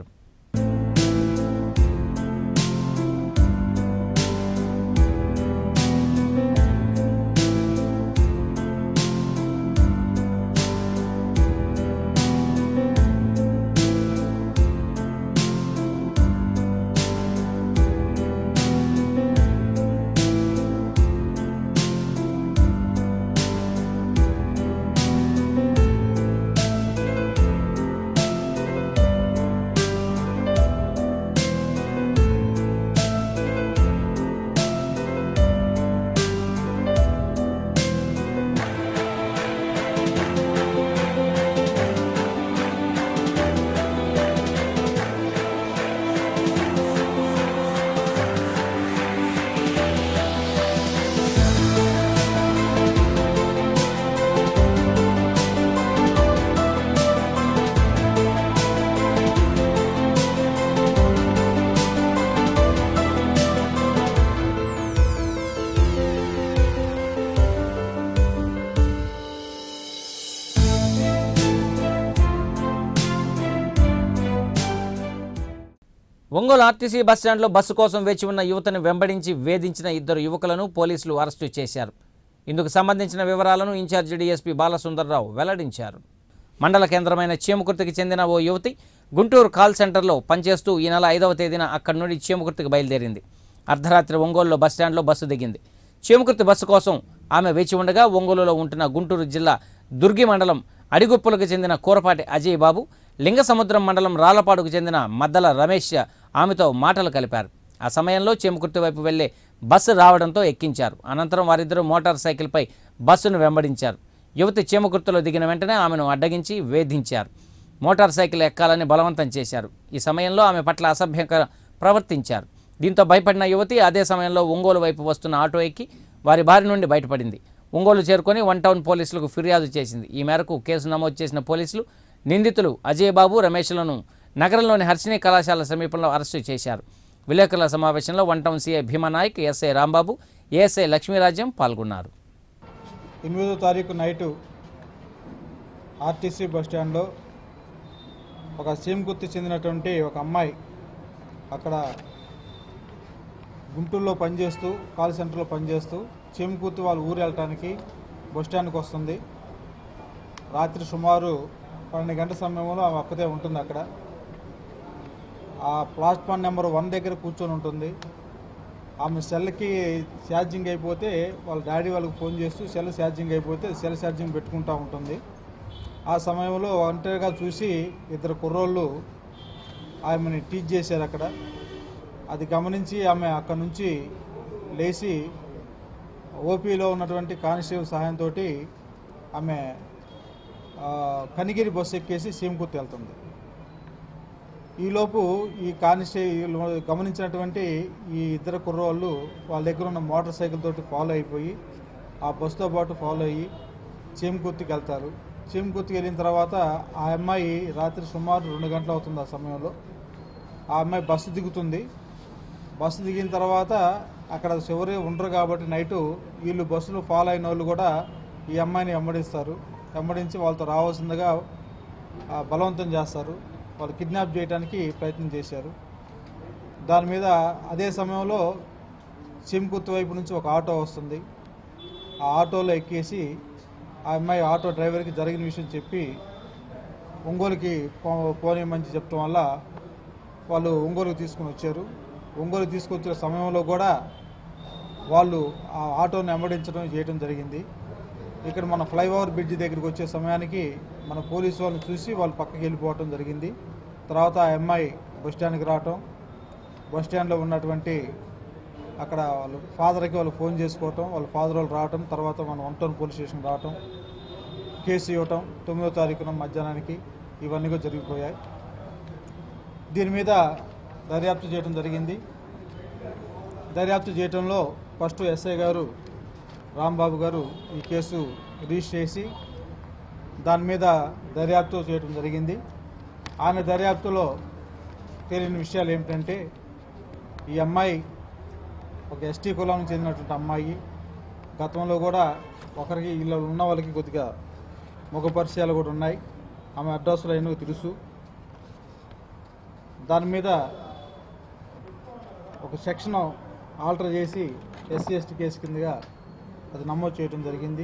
ఒంగోలు ఆర్టీసీ బస్టాండ్లో బస్సు కోసం వేచి ఉన్న యువతను వెంబడించి వేధించిన ఇద్దరు యువకులను పోలీసులు అరెస్టు చేశారు. ఇందుకు సంబంధించిన వివరాలను ఇన్ఛార్జి డీఎస్పీ బాలసుందర్రావు వెల్లడించారు. మండల కేంద్రమైన చీమకుర్తికి చెందిన ఓ యువతి గుంటూరు కాల్ సెంటర్లో పనిచేస్తూ ఈ నెల ఐదవ తేదీన అక్కడి నుండి చీమకుర్తికి బయలుదేరింది. అర్ధరాత్రి ఒంగోలులో బస్టాండ్లో బస్సు దిగింది. చీమకుర్తి బస్సు కోసం ఆమె వేచి ఉండగా ఒంగోలులో ఉంటున్న గుంటూరు జిల్లా దుర్గి మండలం అడిగుప్పులకు చెందిన కూరపాటి అజయ్ బాబు, లింగసముద్రం మండలం రాళ్లపాడుకు చెందిన మద్దల రమేష్ ఆమెతో మాటలు కలిపారు. ఆ సమయంలో చీమకుర్తి వైపు వెళ్లే బస్సు రావడంతో ఎక్కించారు. అనంతరం వారిద్దరూ మోటార్ సైకిల్పై బస్సును వెంబడించారు. యువతి చీమకుర్తిలో దిగిన వెంటనే ఆమెను అడ్డగించి వేధించారు. మోటార్ సైకిల్ ఎక్కాలని బలవంతం చేశారు. ఈ సమయంలో ఆమె పట్ల అసభ్యంగా ప్రవర్తించారు. దీంతో భయపడిన యువతి అదే సమయంలో ఒంగోలు వైపు వస్తున్న ఆటో ఎక్కి వారి బారి నుండి బయటపడింది. ఒంగోలు చేరుకొని వన్ టౌన్ పోలీసులకు ఫిర్యాదు చేసింది. ఈ మేరకు కేసు నమోదు చేసిన పోలీసులు నిందితులు అజయ్ బాబు, రమేష్లను నగరంలోని హర్షిని కళాశాల సమీపంలో అరెస్టు చేశారు. విలేకరుల సమావేశంలో one town CI Bhimanayak, SI Rambabu, ASI Lakshmirajyam పాల్గొన్నారు. ఎనిమిదో తారీఖు నైటు ఆర్టీసీ బస్టాండ్లో ఒక సీమకుర్తి చెందినటువంటి ఒక అమ్మాయి అక్కడ గుంటూరులో పనిచేస్తూ కాల్ సెంటర్లో పనిచేస్తూ చీమకుర్తి వాళ్ళ ఊరు వెళ్ళటానికి బస్టాండ్కి వస్తుంది. రాత్రి సుమారు పన్నెండు గంటల సమయంలో ఆమె ఒక్కతే ఉంటుంది. అక్కడ ఆ ప్లాట్ఫామ్ నెంబర్ వన్ దగ్గర కూర్చొని ఉంటుంది. ఆమె సెల్కి ఛార్జింగ్ అయిపోతే వాళ్ళ డాడీ వాళ్ళకి ఫోన్ చేస్తూ సెల్ ఛార్జింగ్ అయిపోతే సెల్ ఛార్జింగ్ పెట్టుకుంటూ ఉంటుంది. ఆ సమయంలో ఒంటరిగా చూసి ఇద్దరు కుర్రోళ్ళు ఆమెని టీచ్ చేశారు అక్కడ. అది గమనించి ఆమె అక్కడ నుంచి లేచి ఓపీలో ఉన్నటువంటి కానిస్టేబుల్ సహాయంతో ఆమె కనిగిరి బస్సు ఎక్కేసి సీమకుర్తి వెళ్తుంది. ఈలోపు ఈ కానిస్టేబుల్ గమనించినటువంటి ఈ ఇద్దరు కుర్రోళ్ళు వాళ్ళ దగ్గర ఉన్న మోటార్ సైకిల్ తోటి ఫాలో అయిపోయి ఆ బస్సుతో పాటు ఫాలో అయ్యి చీమకుర్తికి వెళ్తారు. చీమకుర్తికి వెళ్ళిన తర్వాత ఆ అమ్మాయి రాత్రి సుమారు రెండు గంటలు అవుతుంది. ఆ సమయంలో ఆ అమ్మాయి బస్సు దిగుతుంది. బస్సు దిగిన తర్వాత అక్కడ ఎవరు ఉండరు కాబట్టి నైటు వీళ్ళు బస్సులు ఫాలో అయిన వాళ్ళు కూడా ఈ అమ్మాయిని వెంబడిస్తారు. వెంబడించి వాళ్ళతో రావాల్సిందిగా బలవంతం చేస్తారు. వాళ్ళు కిడ్నాప్ చేయడానికి ప్రయత్నం చేశారు. దాని మీద అదే సమయంలో చిమ్కుత్తు వైపు నుంచి ఒక ఆటో వస్తుంది. ఆ ఆటోలో ఎక్కేసి ఆ అమ్మాయి ఆటో డ్రైవర్కి జరిగిన విషయం చెప్పి ఒంగోలుకి పో పోనేమని చెప్పడం వల్ల వాళ్ళు ఒంగోలుకి తీసుకుని వచ్చారు. ఒంగోలు తీసుకొచ్చిన సమయంలో కూడా వాళ్ళు ఆ ఆటోని వెంబడించడం చేయడం జరిగింది. ఇక్కడ మన ఫ్లైఓవర్ బ్రిడ్జ్ దగ్గరికి వచ్చే సమయానికి మన పోలీసు వాళ్ళని చూసి వాళ్ళు పక్కకి వెళ్ళిపోవటం జరిగింది. తర్వాత ఆ అమ్మాయి బస్ స్టాండ్కి రావటం, బస్ స్టాండ్లో ఉన్నటువంటి అక్కడ వాళ్ళు ఫాదర్కి వాళ్ళు ఫోన్ చేసుకోవటం, వాళ్ళ ఫాదర్ వాళ్ళు రావటం, తర్వాత మన వన్ టౌన్ పోలీస్ స్టేషన్ రావటం, కేసు ఇవ్వటం తొమ్మిదో తారీఖున మధ్యాహ్నానికి ఇవన్నీ కూడా జరిగిపోయాయి. దీని మీద దర్యాప్తు చేయడం జరిగింది. దర్యాప్తు చేయడంలో ఫస్ట్ ఎస్ఐ గారు రాంబాబు గారు ఈ కేసు రిజిస్టర్ చేసి దాని మీద దర్యాప్తు చేయడం జరిగింది. ఆయన దర్యాప్తులో తేలిన విషయాలు ఏమిటంటే ఈ అమ్మాయి ఒక ఎస్టీ కులానికి చెందినటువంటి అమ్మాయి. గతంలో కూడా ఒకరికి ఇలా ఉన్న వాళ్ళకి కొద్దిగా ముఖ పరిచయాలు కూడా ఉన్నాయి. ఆమె అడ్రస్లు అయినవి తెలుసు. దాని మీద ఒక సెక్షన్ ఆల్టర్ చేసి ఎస్సీ ఎస్టీ కేసు కిందగా అది నమోదు చేయడం జరిగింది.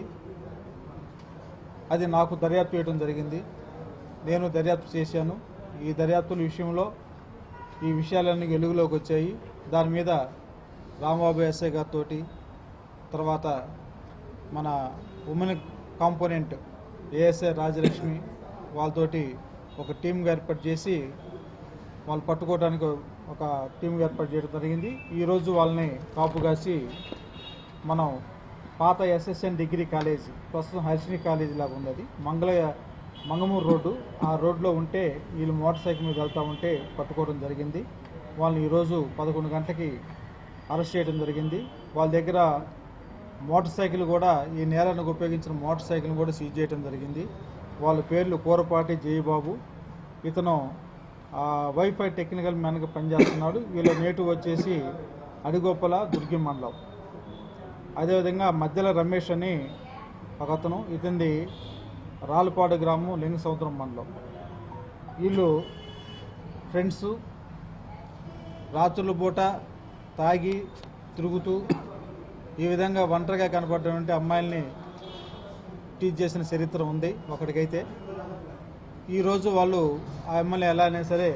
అది నాకు దర్యాప్తు చేయడం జరిగింది. నేను దర్యాప్తు చేశాను. ఈ దర్యాప్తుల విషయంలో ఈ విషయాలన్నీ వెలుగులోకి వచ్చాయి. దాని మీద రాంబాబు ఎస్ఐ గారితో, తర్వాత మన ఉమెన్ కాంపోనెంట్ ఏఎస్ఐ రాజలక్ష్మి వాళ్ళతోటి ఒక టీంగా ఏర్పాటు చేసి వాళ్ళు పట్టుకోవడానికి ఒక టీంగా ఏర్పాటు చేయడం జరిగింది. ఈరోజు వాళ్ళని కాపు కాసి మనం పాత ఎస్ఎస్ఎన్ డిగ్రీ కాలేజ్, ప్రస్తుతం హర్షిని కాలేజ్ లాగా ఉంది, అది మంగళ మంగమూరు రోడ్డు, ఆ రోడ్లో ఉంటే వీళ్ళు మోటార్ సైకిల్ మీద వెళ్తూ ఉంటే పట్టుకోవడం జరిగింది. వాళ్ళని ఈరోజు పదకొండు గంటలకి అరెస్ట్ చేయడం జరిగింది. వాళ్ళ దగ్గర మోటార్ సైకిల్ కూడా, ఈ నేరానికి ఉపయోగించిన మోటార్ సైకిల్ కూడా సీజ్ చేయడం జరిగింది. వాళ్ళ పేర్లు కూరపాటి జయబాబు, ఇతను వైఫై టెక్నికల్ మ్యాన్గా పనిచేస్తున్నాడు. వీళ్ళ నేటివ్ వచ్చేసి అడిగోపల దుర్గి మండలం. అదేవిధంగా మధ్యల రమేష్ అని ఒక అతను, ఇతనిది రాళ్ళపాడు గ్రామం, లింగ సముద్రం మండలం. వీళ్ళు ఫ్రెండ్స్. రాత్రుల పూట తాగి తిరుగుతూ ఈ విధంగా ఒంటరిగా కనపడేటువంటి అమ్మాయిల్ని టీచ్ చేసిన చరిత్ర ఉంది ఒకటికైతే. ఈరోజు వాళ్ళు ఆ అమ్మాయిని ఎలా అయినా సరే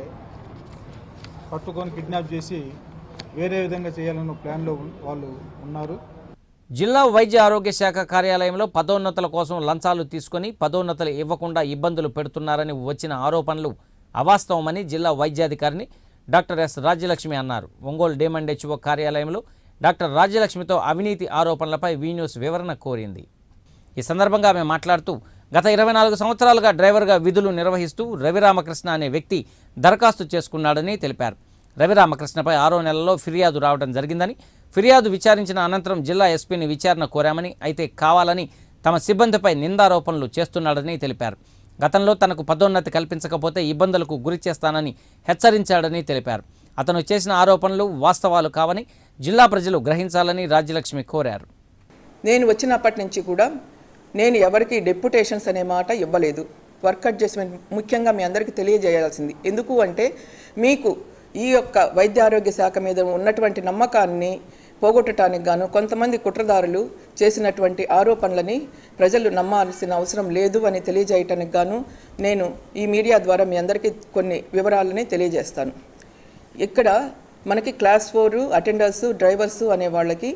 పట్టుకొని కిడ్నాప్ చేసి వేరే విధంగా చేయాలన్న ప్లాన్లో వాళ్ళు ఉన్నారు. జిల్లా వైద్య ఆరోగ్య శాఖ కార్యాలయంలో పదోన్నతుల కోసం లంచాలు తీసుకుని పదోన్నతులు ఇవ్వకుండా ఇబ్బందులు పెడుతున్నారని వచ్చిన ఆరోపణలు అవాస్తవమని జిల్లా వైద్యాధికారిని డాక్టర్ ఎస్ రాజ్యలక్ష్మి అన్నారు. ఒంగోలు డేమండ్ హెచ్ఓ కార్యాలయంలో డాక్టర్ రాజ్యలక్ష్మితో అవినీతి ఆరోపణలపై వీ న్యూస్ వివరణ కోరింది. ఈ సందర్భంగా ఆమె మాట్లాడుతూ, గత ఇరవై నాలుగు సంవత్సరాలుగా డ్రైవర్గా విధులు నిర్వహిస్తూ రవిరామకృష్ణ అనే వ్యక్తి దరఖాస్తు చేసుకున్నాడని తెలిపారు. రవిరామకృష్ణపై ఆరో నెలలో ఫిర్యాదు రావడం జరిగిందని, ఫిర్యాదు విచారించిన అనంతరం జిల్లా ఎస్పీని విచారణ కోరామని, అయితే కావాలని తమ సిబ్బందిపై నిందారోపణలు చేస్తున్నాడని తెలిపారు. గతంలో తనకు పదోన్నతి కల్పించకపోతే ఇబ్బందులకు గురి చేస్తానని హెచ్చరించాడని తెలిపారు. అతను చేసిన ఆరోపణలు వాస్తవాలు కావని జిల్లా ప్రజలు గ్రహించాలని రాజ్యలక్ష్మి కోరారు. నేను వచ్చినప్పటి నుంచి కూడా నేను ఎవరికి డెప్యుటేషన్స్ అనే మాట ఇవ్వలేదు. వర్క్ అడ్జస్ట్మెంట్ ముఖ్యంగా మీ అందరికీ తెలియజేయాల్సింది. ఎందుకు అంటే మీకు ఈ యొక్క వైద్య ఆరోగ్య శాఖ మీద ఉన్నటువంటి నమ్మకాన్ని పోగొట్టడానికి గాను కొంతమంది కుట్రదారులు చేసినటువంటి ఆరోపణలని ప్రజలు నమ్మాల్సిన అవసరం లేదు అని తెలియజేయటానికి గాను నేను ఈ మీడియా ద్వారా మీ అందరికీ కొన్ని వివరాలని తెలియజేస్తాను. ఇక్కడ మనకి క్లాస్ ఫోర్ అటెండర్స్, డ్రైవర్సు అనే వాళ్ళకి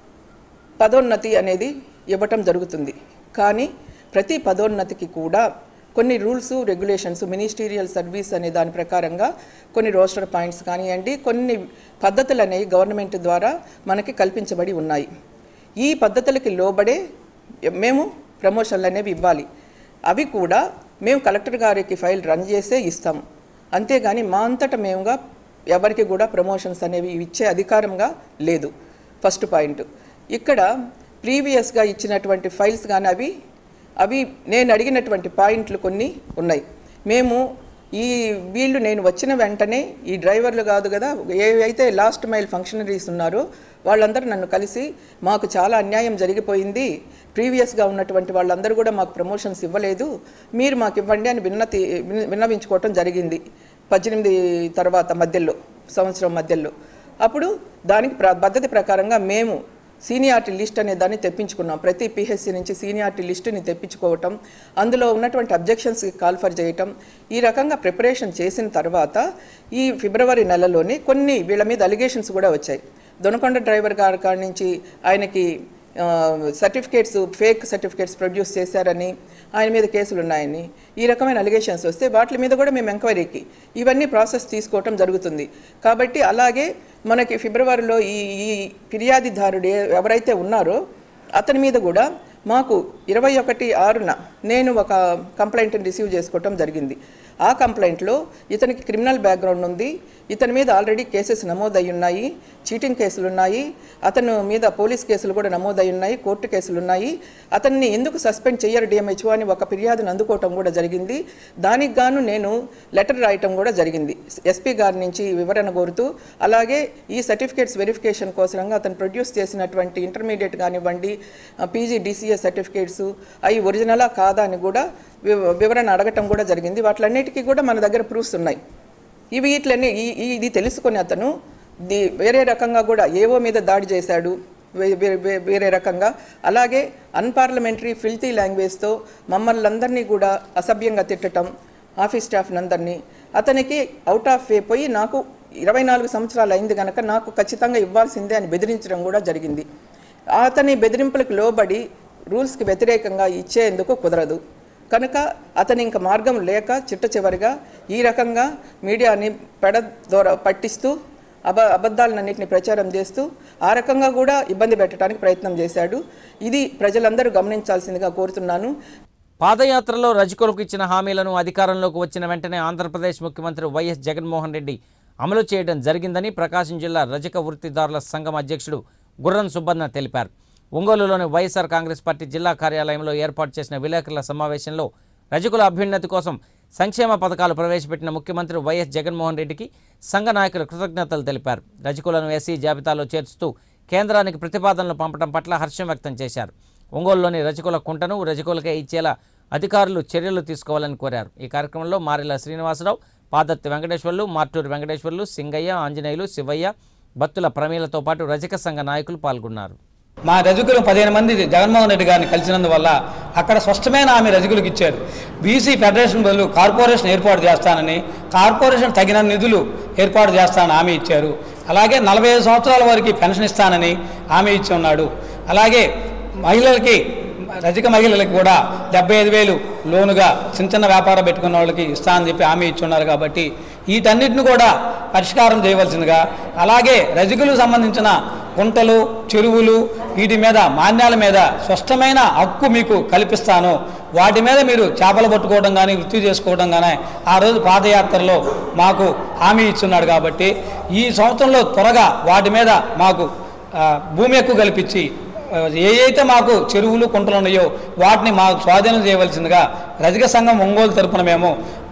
పదోన్నతి అనేది ఇవ్వటం జరుగుతుంది. కానీ ప్రతి పదోన్నతికి కూడా కొన్ని రూల్స్, రెగ్యులేషన్స్, మినిస్టీరియల్ సర్వీస్ అనే దాని ప్రకారంగా కొన్ని రోస్టర్ పాయింట్స్ కానివ్వండి, కొన్ని పద్ధతులు అనేవి గవర్నమెంట్ ద్వారా మనకి కల్పించబడి ఉన్నాయి. ఈ పద్ధతులకి లోబడే మేము ప్రమోషన్లు అనేవి ఇవ్వాలి. అవి కూడా మేము కలెక్టర్ గారికి ఫైల్ రన్ చేసే ఇస్తాము. అంతేగాని మా అంతటా మేముగా ఎవరికి కూడా ప్రమోషన్స్ అనేవి ఇచ్చే అధికారంగా లేదు. First point. ఇక్కడ ప్రీవియస్గా ఇచ్చినటువంటి ఫైల్స్ కానీ అవి అవి నేను అడిగినటువంటి పాయింట్లు కొన్ని ఉన్నాయి. మేము ఈ వీళ్ళు నేను వచ్చిన వెంటనే ఈ డ్రైవర్లు కాదు కదా, ఏవైతే లాస్ట్ మైల్ ఫంక్షనరీస్ ఉన్నారో వాళ్ళందరూ నన్ను కలిసి మాకు చాలా అన్యాయం జరిగిపోయింది, ప్రీవియస్గా ఉన్నటువంటి వాళ్ళందరూ కూడా మాకు ప్రమోషన్స్ ఇవ్వలేదు, మీరు మాకు ఇవ్వండి అని విన్నతి విన్నవించుకోవటం జరిగింది పద్దెనిమిది తర్వాత మధ్యలో సంవత్సరం మధ్యలో. అప్పుడు దానికి ప్ర పద్ధతి ప్రకారంగా మేము సీనియారిటీ లిస్ట్ అనే దాన్ని తెప్పించుకున్నాం. ప్రతి పిహెచ్సి నుంచి సీనియారిటీ లిస్టుని తెప్పించుకోవటం, అందులో ఉన్నటువంటి అబ్జెక్షన్స్కి కాల్ఫర్ చేయటం, ఈ రకంగా ప్రిపరేషన్ చేసిన తర్వాత ఈ ఫిబ్రవరి నెలలోనే కొన్ని వీళ్ళ మీద అలిగేషన్స్ కూడా వచ్చాయి. దొనకొండ డ్రైవర్ గారి కాడి నుంచి ఆయనకి సర్టిఫికేట్స్ ఫేక్ సర్టిఫికేట్స్ ప్రొడ్యూస్ చేశారని, ఆయన మీద కేసులు ఉన్నాయని ఈ రకమైన అలిగేషన్స్ వస్తే వాటి మీద కూడా మేము ఎంక్వైరీకి ఇవన్నీ ప్రాసెస్ తీసుకోవటం జరుగుతుంది. కాబట్టి అలాగే మనకి ఫిబ్రవరిలో ఈ ఈ ఫిర్యాదిదారుడు ఎవరైతే ఉన్నారో అతని మీద కూడా మాకు ఇరవై ఒకటి ఆరున నేను ఒక కంప్లైంట్ని రిసీవ్ చేసుకోవటం జరిగింది. ఆ కంప్లైంట్లో ఇతనికి క్రిమినల్ బ్యాక్గ్రౌండ్ ఉంది, ఇతని మీద ఆల్రెడీ కేసెస్ నమోదై ఉన్నాయి, చీటింగ్ కేసులు ఉన్నాయి, అతను మీద పోలీస్ కేసులు కూడా నమోదై ఉన్నాయి, కోర్టు కేసులు ఉన్నాయి, అతన్ని ఎందుకు సస్పెండ్ చేయరు డిఎంహెచ్ఓ అని ఒక ఫిర్యాదును అందుకోవటం కూడా జరిగింది. దానికి గాను నేను లెటర్ రాయటం కూడా జరిగింది ఎస్పీ గారి నుంచి వివరణ కోరుతూ. అలాగే ఈ సర్టిఫికేట్స్ వెరిఫికేషన్ కోసంగా అతను ప్రొడ్యూస్ చేసినటువంటి ఇంటర్మీడియట్ కానివ్వండి, పీజీ డిసిఎస్ సర్టిఫికేట్స్ అవి ఒరిజినలా కాదా అని కూడా వివరణ అడగటం కూడా జరిగింది. వాటిలన్నిటికీ కూడా మన దగ్గర ప్రూఫ్స్ ఉన్నాయి. ఇవి ఇట్లనే ఈ ఇది తెలుసుకొని అతను ది వేరే రకంగా కూడా ఏవో మీద దాడి చేశాడు వేరే రకంగా. అలాగే అన్పార్లమెంటరీ ఫిల్తీ లాంగ్వేజ్తో మమ్మల్ని అందరినీ కూడా అసభ్యంగా తిట్టడం, ఆఫీస్ స్టాఫ్ అందరినీ. అతనికి అవుట్ ఆఫ్ వే పోయి నాకు ఇరవై నాలుగు సంవత్సరాలు అయింది కనుక నాకు ఖచ్చితంగా ఇవ్వాల్సిందే అని బెదిరించడం కూడా జరిగింది. అతని బెదిరింపులకు లోబడి రూల్స్కి వ్యతిరేకంగా ఇచ్చేందుకు కుదరదు కనుక అతని ఇంకా మార్గం లేక చిట్ట చివరిగా ఈ రకంగా మీడియాని పెడ ద్వారా పట్టిస్తూ అబ అబద్ధాలన్నింటినీ ప్రచారం చేస్తూ ఆ రకంగా కూడా ఇబ్బంది పెట్టడానికి ప్రయత్నం చేశాడు. ఇది ప్రజలందరూ గమనించాల్సిందిగా కోరుతున్నాను. పాదయాత్రలో రజకులకు ఇచ్చిన హామీలను అధికారంలోకి వచ్చిన వెంటనే ఆంధ్రప్రదేశ్ ముఖ్యమంత్రి వైఎస్ జగన్మోహన్ రెడ్డి అమలు చేయడం జరిగిందని ప్రకాశం జిల్లా రజక వృత్తిదారుల సంఘం అధ్యక్షుడు గుర్రం సుబ్బన్న తెలిపారు. ఒంగోలులోని వైఎస్ఆర్ కాంగ్రెస్ పార్టీ జిల్లా కార్యాలయంలో ఏర్పాటు చేసిన విలేకరుల సమావేశంలో రజకుల అభ్యున్నతి కోసం సంక్షేమ పథకాలు ప్రవేశపెట్టిన ముఖ్యమంత్రి వైఎస్ జగన్మోహన్ రెడ్డికి సంఘ నాయకులు కృతజ్ఞతలు తెలిపారు. రజకులను ఎస్సీ జాబితాలో చేర్చుతూ కేంద్రానికి ప్రతిపాదనలు పంపడం పట్ల హర్షం వ్యక్తం చేశారు. ఒంగోలులోని రజకుల కుంటను రజకులకే ఇచ్చేలా అధికారులు చర్యలు తీసుకోవాలని కోరారు. ఈ కార్యక్రమంలో మారెల శ్రీనివాసరావు, పాదత్తి వెంకటేశ్వర్లు, మార్టూరు వెంకటేశ్వర్లు, సింగయ్య, ఆంజనేయులు, శివయ్య, బత్తుల ప్రమీలతో పాటు రజక సంఘ నాయకులు పాల్గొన్నారు. మా రజకులు పదిహేను మంది జగన్మోహన్ రెడ్డి గారిని కలిసినందువల్ల అక్కడ స్పష్టమైన ఆమె రజకులకు ఇచ్చారు. బీసీ ఫెడరేషన్ బదులు కార్పొరేషన్ ఏర్పాటు చేస్తానని, కార్పొరేషన్ తగిన నిధులు ఏర్పాటు చేస్తానని హామీ ఇచ్చారు. అలాగే నలభై ఐదు సంవత్సరాల వరకు పెన్షన్ ఇస్తానని హామీ ఇచ్చి ఉన్నాడు. అలాగే మహిళలకి రజక మహిళలకు కూడా డెబ్బై ఐదు వేలు లోనుగా చిన్న చిన్న వ్యాపారం పెట్టుకున్న వాళ్ళకి ఇస్తా అని చెప్పి హామీ ఇచ్చున్నారు. కాబట్టి వీటన్నిటిని కూడా పరిష్కారం చేయవలసిందిగా, అలాగే రజకులకు సంబంధించిన కుంటలు, చెరువులు, వీటి మీద మాన్యాల మీద స్పష్టమైన హక్కు మీకు కల్పిస్తాను, వాటి మీద మీరు చేపలు పట్టుకోవడం కానీ వృత్తి చేసుకోవడం కానీ ఆ రోజు పాదయాత్రలో మాకు హామీ ఇస్తున్నాడు. కాబట్టి ఈ సంవత్సరంలో త్వరగా వాటి మీద మాకు భూమి హక్కు కల్పించి ఏ అయితే మాకు చెరువులు కుంటలు ఉన్నాయో వాటిని మాకు స్వాధీనం చేయవలసిందిగా రజక సంఘం ఒంగోలు తరపున మేము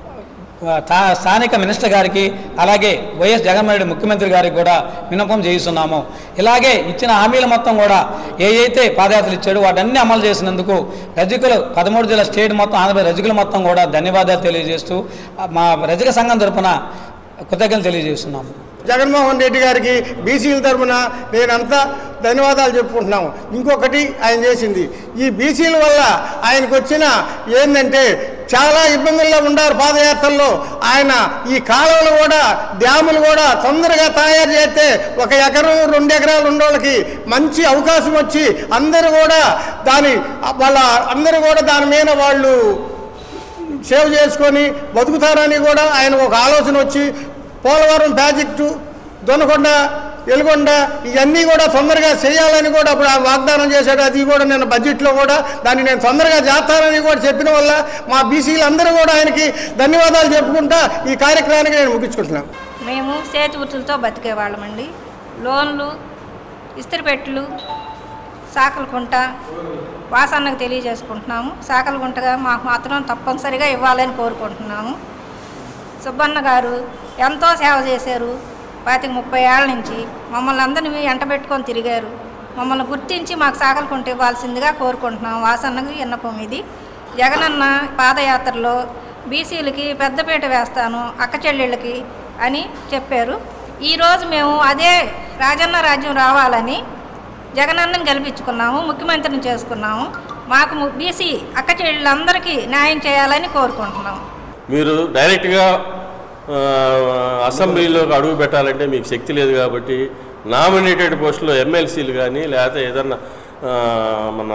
స్థానిక మినిస్టర్ గారికి అలాగే వైఎస్ జగన్మోహన్ రెడ్డి ముఖ్యమంత్రి గారికి కూడా విన్నపం చేయిస్తున్నాము. ఇలాగే ఇచ్చిన హామీలు మొత్తం కూడా ఏ అయితే పాదయాత్రలు ఇచ్చాడో వాటన్నీ అమలు చేసినందుకు రజకులు పదమూడు జిల్లా స్టేట్ మొత్తం ఆంధ్రప్రదేశ్ రజకులు మొత్తం కూడా ధన్యవాదాలు తెలియజేస్తూ మా రజక సంఘం తరపున కృతజ్ఞతలు తెలియజేస్తున్నాము. జగన్మోహన్ రెడ్డి గారికి బీసీల తరఫున నేనంతా ధన్యవాదాలు చెప్పుకుంటున్నాము. ఇంకొకటి ఆయన చేసింది, ఈ బీసీల వల్ల ఆయనకు వచ్చిన ఏంటంటే చాలా ఇబ్బందుల్లో ఉన్నారు పాదయాత్రల్లో. ఆయన ఈ కాలువలు కూడా డ్యాములు కూడా తొందరగా తయారు చేస్తే ఒక ఎకరం రెండు ఎకరాలు ఉండోళ్ళకి మంచి అవకాశం వచ్చి అందరూ కూడా దాని వాళ్ళ అందరూ కూడా దాని మీద వాళ్ళు సేవ్ చేసుకొని బతుకుతారని కూడా ఆయన ఒక ఆలోచన వచ్చి పోలవరం ప్రాజెక్టు, దొనకొండ, ఎలుగొండ ఇవన్నీ కూడా తొందరగా చేయాలని కూడా అప్పుడు ఆయన వాగ్దానం చేశాడు. అది కూడా నేను బడ్జెట్లో కూడా దాన్ని నేను తొందరగా చేస్తానని కూడా చెప్పిన వల్ల మా బీసీలు అందరూ కూడా ఆయనకి ధన్యవాదాలు చెప్పుకుంటా ఈ కార్యక్రమానికి నేను ముగించుకుంటున్నాను. మేము చేతి వృత్తులతో బతికేవాళ్ళమండి. లోన్లు, ఇస్త్రిపెట్టులు, సాకలకుంట వాసన్నకు తెలియజేసుకుంటున్నాము. సాకలకుంటగా మాకు మాత్రం తప్పనిసరిగా ఇవ్వాలని కోరుకుంటున్నాము. సుబ్బన్న గారు ఎంతో సేవ చేశారు. పాతిక ముప్పై ఏళ్ళ నుంచి మమ్మల్ని అందరినీ ఎంటబెట్టుకొని తిరిగారు. మమ్మల్ని గుర్తించి మాకు సాకలుకుంటే ఇవ్వాల్సిందిగా కోరుకుంటున్నాం. వాసన్నకి విన్నపం ఇది. జగనన్న పాదయాత్రలో బీసీలకి పెద్దపీట వేస్తాను అక్క చెల్లెళ్ళకి అని చెప్పారు. ఈరోజు మేము అదే రాజన్న రాజ్యం రావాలని జగనన్నని గెలిపించుకున్నాము, ముఖ్యమంత్రిని చేసుకున్నాము. మాకు బీసీ అక్క చెల్లెళ్ళందరికీ న్యాయం చేయాలని కోరుకుంటున్నాము. మీరు డైరెక్ట్గా అసెంబ్లీలోకి అడుగు పెట్టాలంటే మీకు శక్తి లేదు కాబట్టి నామినేటెడ్ పోస్టులో ఎమ్మెల్సీలు కానీ లేకపోతే ఏదన్నా మన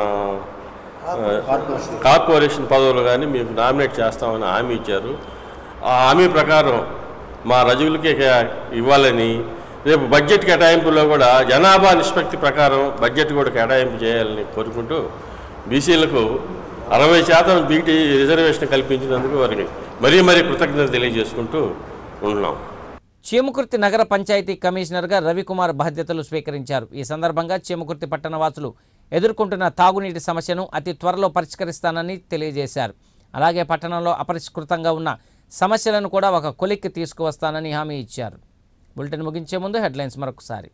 కార్పొరేషన్ పదవులు కానీ మీకు నామినేట్ చేస్తామని హామీ ఇచ్చారు. ఆ హామీ ప్రకారం మా రజకులకే ఇవ్వాలని రేపు బడ్జెట్ కేటాయింపులో కూడా జనాభా నిష్పత్తి ప్రకారం బడ్జెట్ కూడా కేటాయింపు చేయాలని కోరుకుంటూ బీసీలకు అరవై శాతం బీటీ రిజర్వేషన్ కల్పించినందుకు వారికి మరీ మరీ కృతజ్ఞత తెలియజేసుకుంటూ ఉన్నాం. చీమకుర్తి నగర పంచాయతీ కమిషనర్గా రవికుమార్ బాధ్యతలు స్వీకరించారు. ఈ సందర్భంగా చీమకుర్తి పట్టణవాసులు ఎదుర్కొంటున్న తాగునీటి సమస్యను అతి త్వరలో పరిష్కరిస్తానని తెలియజేశారు. అలాగే పట్టణంలో అపరిష్కృతంగా ఉన్న సమస్యలను కూడా ఒక కొలిక్కి తీసుకువస్తానని హామీ ఇచ్చారు. బులెటిన్ ముగించే ముందు హెడ్లైన్స్ మరొకసారి.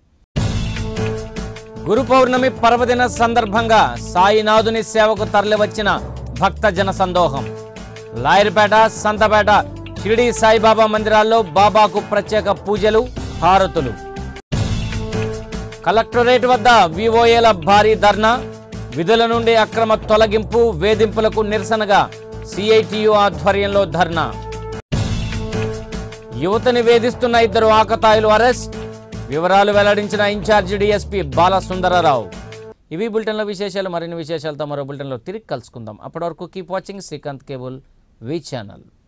గురు పౌర్ణమి పర్వదిన సందర్భంగా సాయినాథుని సేవకు తరలివచ్చిన భక్త జన సందోహం. లాయర్పేట, సంతపేట షిరిడి సాయిబాబా మందిరాల్లో బాబాకు ప్రత్యేక పూజలు, హారతులు. కలెక్టరేట్ వద్ద వివోఏల భారీ ధర్నా. విధుల నుండి అక్రమ తొలగింపు, వేధింపులకు నిరసనగా సిఐటియు ఆధ్వర్యంలో ధర్నా. యువతని వేధిస్తున్న ఇద్దరు ఆకతాయిలు అరెస్ట్. వివరాలు వెల్లడించిన ఇన్ఛార్జి డిఎస్పీ బాలసుందరరావు. ఇవి బులెటిన్లో విశేషాలు. మరిన్ని విశేషాలతో మరో బులెటిన్లో తిరిగి కలుసుకుందాం. అప్పటి వరకు keep watching Srikanth cable V channel.